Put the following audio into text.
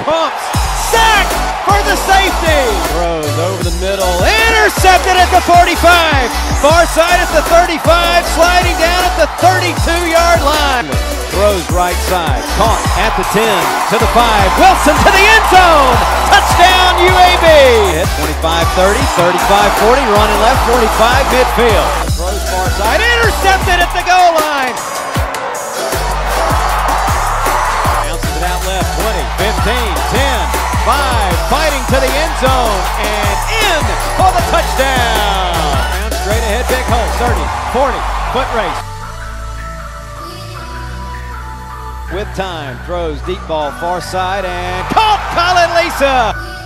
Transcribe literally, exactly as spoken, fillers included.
pumps, sacked for the safety. Throws over the middle, intercepted at the forty-five. Far side at the thirty-five, sliding down at the thirty-two yard line. Throws right side, caught at the ten, to the five, Wilson to the end zone. Touchdown U A B. Hit twenty-five thirty, thirty-five forty, running left, forty-five midfield. Throws far side, intercepted at the goal line. Bounces it out left, twenty, fifteen, ten, five, fighting to the end zone, and in for the touchdown. Round straight ahead, big hole, thirty, forty, foot race. With time, throws deep ball far side and caught Colin Lisa.